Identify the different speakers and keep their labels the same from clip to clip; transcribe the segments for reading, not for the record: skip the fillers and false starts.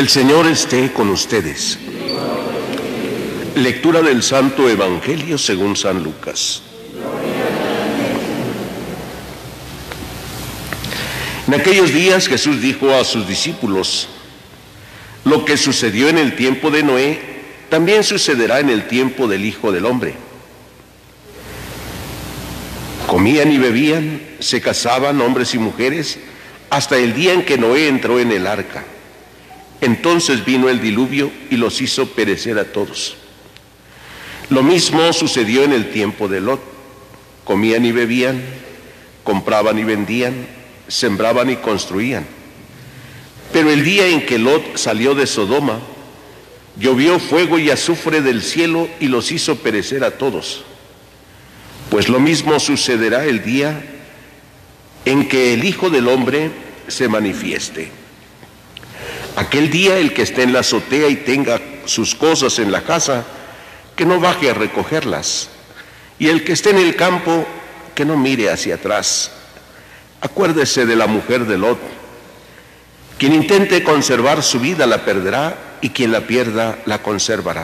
Speaker 1: El Señor esté con ustedes. Lectura del Santo Evangelio según San Lucas. En aquellos días Jesús dijo a sus discípulos: lo que sucedió en el tiempo de Noé, también sucederá en el tiempo del Hijo del Hombre. Comían y bebían, se casaban hombres y mujeres, hasta el día en que Noé entró en el arca. Entonces vino el diluvio y los hizo perecer a todos. Lo mismo sucedió en el tiempo de Lot. Comían y bebían, compraban y vendían, sembraban y construían. Pero el día en que Lot salió de Sodoma, llovió fuego y azufre del cielo y los hizo perecer a todos. Pues lo mismo sucederá el día en que el Hijo del Hombre se manifieste. Aquel día el que esté en la azotea y tenga sus cosas en la casa, que no baje a recogerlas, y el que esté en el campo, que no mire hacia atrás. Acuérdese de la mujer de Lot. Quien intente conservar su vida la perderá, y quien la pierda la conservará.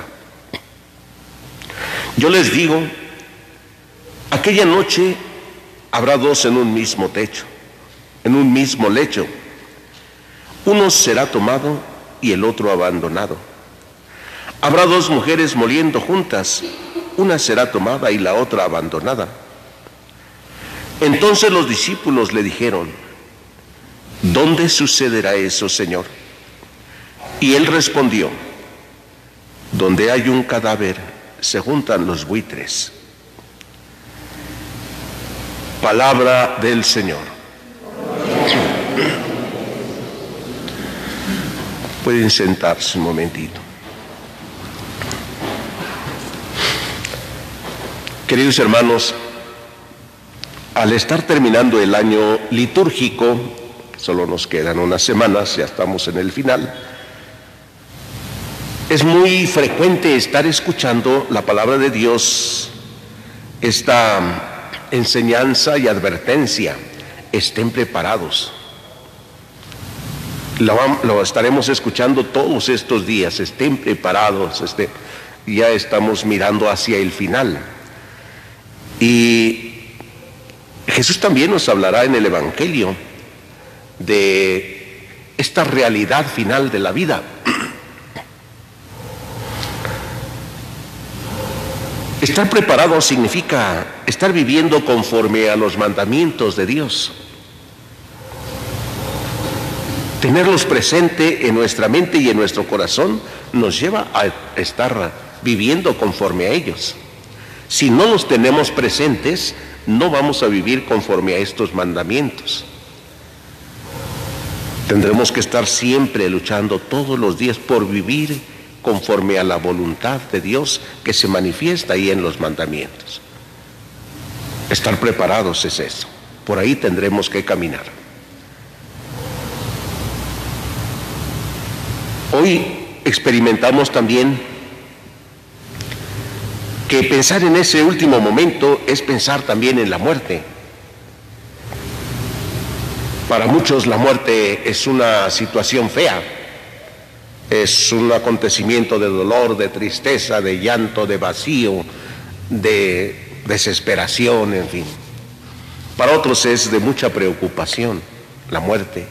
Speaker 1: Yo les digo, aquella noche habrá dos en un mismo techo, en un mismo lecho. Uno será tomado y el otro abandonado. Habrá dos mujeres moliendo juntas, una será tomada y la otra abandonada. Entonces los discípulos le dijeron: ¿dónde sucederá eso, Señor? Y él respondió: donde hay un cadáver, se juntan los buitres. Palabra del Señor. Pueden sentarse un momentito. Queridos hermanos, al estar terminando el año litúrgico, solo nos quedan unas semanas, ya estamos en el final, es muy frecuente estar escuchando la palabra de Dios, esta enseñanza y advertencia: estén preparados. Lo estaremos escuchando todos estos días: estén preparados. Ya estamos mirando hacia el final. Y Jesús también nos hablará en el Evangelio de esta realidad final de la vida. Estar preparado significa estar viviendo conforme a los mandamientos de Dios. Tenerlos presente en nuestra mente y en nuestro corazón nos lleva a estar viviendo conforme a ellos. Si no los tenemos presentes, no vamos a vivir conforme a estos mandamientos. Tendremos que estar siempre luchando todos los días por vivir conforme a la voluntad de Dios que se manifiesta ahí en los mandamientos. Estar preparados es eso. Por ahí tendremos que caminar. Hoy experimentamos también que pensar en ese último momento es pensar también en la muerte. Para muchos la muerte es una situación fea, es un acontecimiento de dolor, de tristeza, de llanto, de vacío, de desesperación, en fin. Para otros es de mucha preocupación la muerte.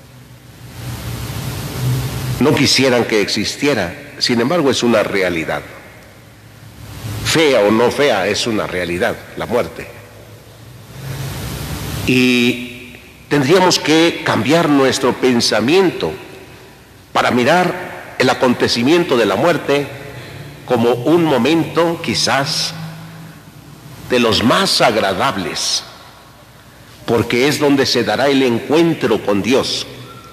Speaker 1: No quisieran que existiera, sin embargo es una realidad. Fea o no fea, es una realidad, la muerte. Y tendríamos que cambiar nuestro pensamiento para mirar el acontecimiento de la muerte como un momento quizás de los más agradables, porque es donde se dará el encuentro con Dios.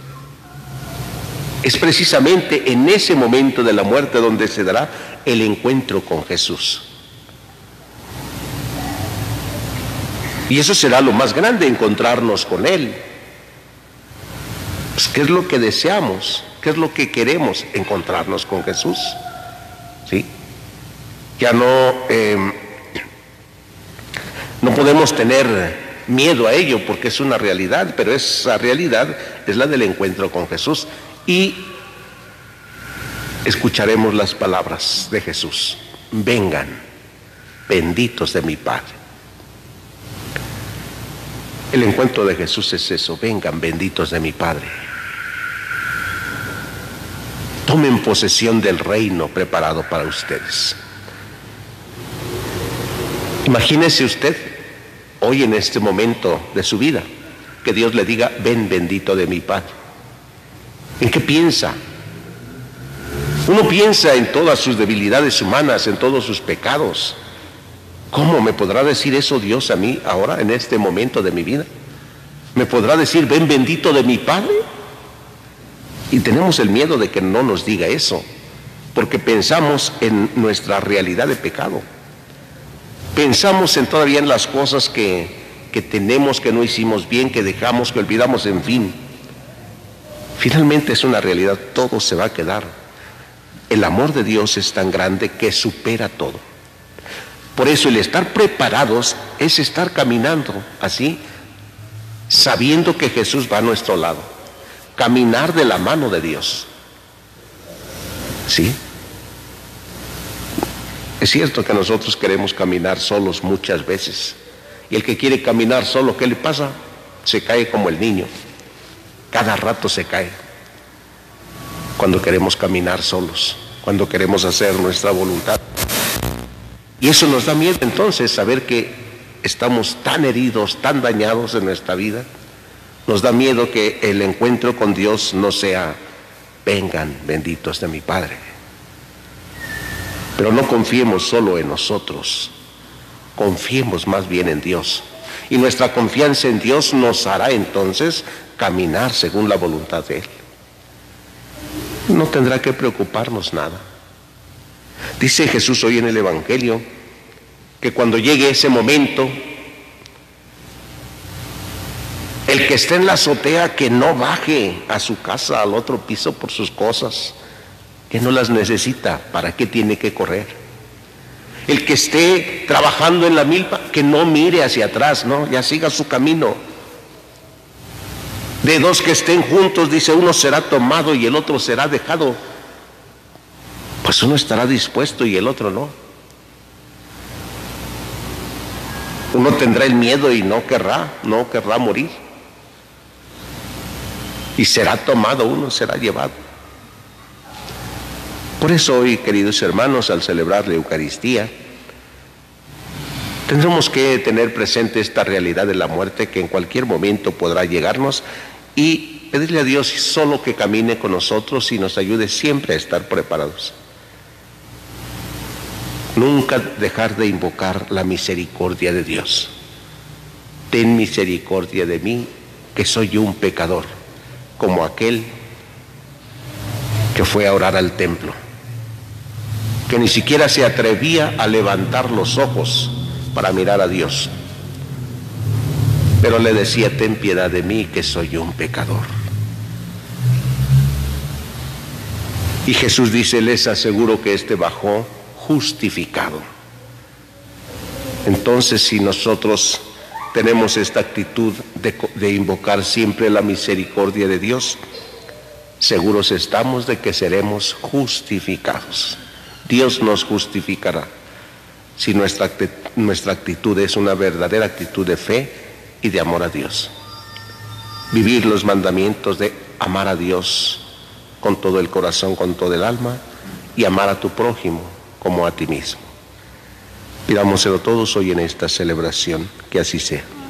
Speaker 1: Es precisamente en ese momento de la muerte donde se dará el encuentro con Jesús. Y eso será lo más grande, encontrarnos con Él. Pues, ¿qué es lo que deseamos? ¿Qué es lo que queremos? Encontrarnos con Jesús. ¿Sí? Ya no podemos tener miedo a ello porque es una realidad, pero esa realidad es la del encuentro con Jesús. Y escucharemos las palabras de Jesús: vengan, benditos de mi Padre. El encuentro de Jesús es eso: vengan, benditos de mi Padre. Tomen posesión del reino preparado para ustedes. Imagínese usted hoy, en este momento de su vida, que Dios le diga: ven, bendito de mi Padre. ¿En qué piensa? Uno piensa en todas sus debilidades humanas, en todos sus pecados. ¿Cómo me podrá decir eso Dios a mí ahora, en este momento de mi vida? ¿Me podrá decir: ven, bendito de mi Padre? Y tenemos el miedo de que no nos diga eso, porque pensamos en nuestra realidad de pecado. Pensamos todavía en las cosas que tenemos, que no hicimos bien, que dejamos, que olvidamos, en fin. Finalmente es una realidad, todo se va a quedar. El amor de Dios es tan grande que supera todo. Por eso el estar preparados es estar caminando así, sabiendo que Jesús va a nuestro lado. Caminar de la mano de Dios. ¿Sí? Es cierto que nosotros queremos caminar solos muchas veces. Y el que quiere caminar solo, ¿qué le pasa? Se cae como el niño. Cada rato se cae. Cuando queremos caminar solos, cuando queremos hacer nuestra voluntad. Y eso nos da miedo entonces, saber que estamos tan heridos, tan dañados en nuestra vida. Nos da miedo que el encuentro con Dios no sea: vengan, benditos de mi Padre. Pero no confiemos solo en nosotros, confiemos más bien en Dios. Y nuestra confianza en Dios nos hará entonces caminar según la voluntad de Él. No tendrá que preocuparnos nada. Dice Jesús hoy en el Evangelio que cuando llegue ese momento, el que esté en la azotea, que no baje a su casa, al otro piso, por sus cosas, que no las necesita. ¿Para qué tiene que correr? El que esté trabajando en la milpa, que no mire hacia atrás, no, ya siga su camino. De dos que estén juntos, dice, uno será tomado y el otro será dejado. Pues uno estará dispuesto y el otro no. Uno tendrá el miedo y no querrá morir. Y será tomado, uno será llevado. Por eso hoy, queridos hermanos, al celebrar la Eucaristía, tendremos que tener presente esta realidad de la muerte, que en cualquier momento podrá llegarnos, y pedirle a Dios solo que camine con nosotros y nos ayude siempre a estar preparados. Nunca dejar de invocar la misericordia de Dios. Ten misericordia de mí, que soy yo un pecador, como aquel que fue a orar al templo, que ni siquiera se atrevía a levantar los ojos para mirar a Dios, pero le decía: ten piedad de mí, que soy yo un pecador. Y Jesús dice: les aseguro que éste bajó justificado. Entonces, si nosotros tenemos esta actitud de invocar siempre la misericordia de Dios, seguros estamos de que seremos justificados. Dios nos justificará si nuestra actitud es una verdadera actitud de fe y de amor a Dios. Vivir los mandamientos de amar a Dios con todo el corazón, con todo el alma, y amar a tu prójimo como a ti mismo. Pidámoselo todos hoy en esta celebración, que así sea.